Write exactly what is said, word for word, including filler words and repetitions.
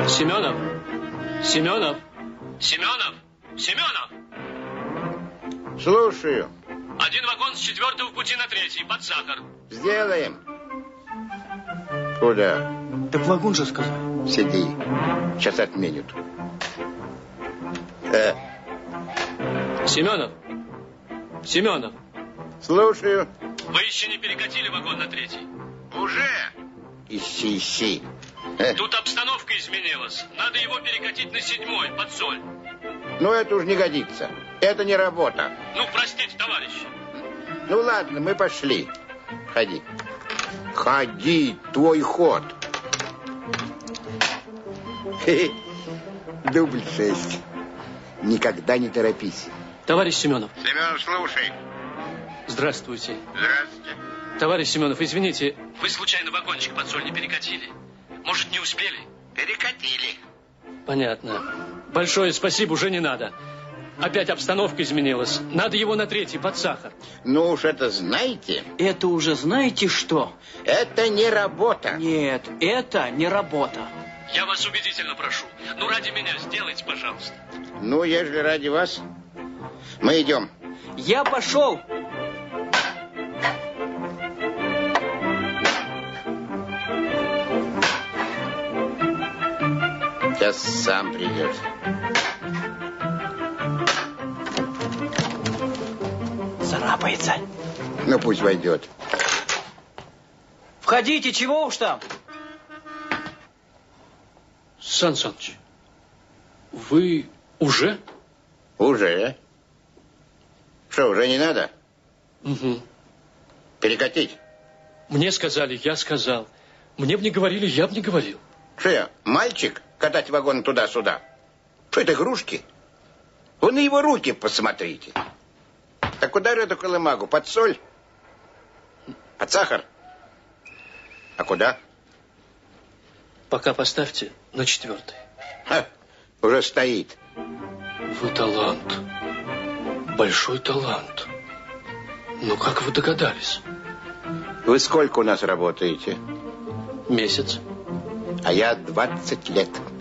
Семенов! Семенов! Семенов! Семенов! Слушаю. Один вагон с четвертого в пути на третий, под сахар. Сделаем. Куда? Так вагон же сказал. Сиди. Сейчас отменят. Э. Семенов! Семенов! Слушаю. Вы еще не перекатили вагон на третий? Уже? Ищи, ищи. Э. Тут обстановка изменилась. Надо его перекатить на седьмой, под соль. Ну, это уж не годится. Это не работа. Ну, простите, товарищи. Ну, ладно, мы пошли. Ходи. Ходи, твой ход. Хе-хе. Дубль шесть. Никогда не торопись. Товарищ Семенов. Семенов, слушай. Здравствуйте. Здравствуйте. Товарищ Семенов, извините, вы случайно вагончик под соль не перекатили? Может, не успели? Перекатили. Понятно. Большое спасибо, уже не надо. Опять обстановка изменилась. Надо его на третий, под сахар. Ну уж это знаете. Это уже знаете что? Это не работа. Нет, это не работа. Я вас убедительно прошу. Ну, ради меня сделайте, пожалуйста. Ну, ежели ради вас, мы идем. Я пошел. Сейчас сам придет. Царапается. Ну, пусть войдет. Входите, чего уж там? Сан Саныч, вы уже? Уже. Что, уже не надо? Угу. Перекатить? Мне сказали, я сказал. Мне бы не говорили, я бы не говорил. Что я, мальчик, катать вагон туда-сюда? Что это, игрушки? Вы на его руки посмотрите. Так куда же эту колымагу? Под соль? Под сахар? А куда? Пока поставьте на четвертый. Ха, уже стоит. Вы талант. Большой талант. Ну, как вы догадались? Вы сколько у нас работаете? Месяц. А я двадцать лет.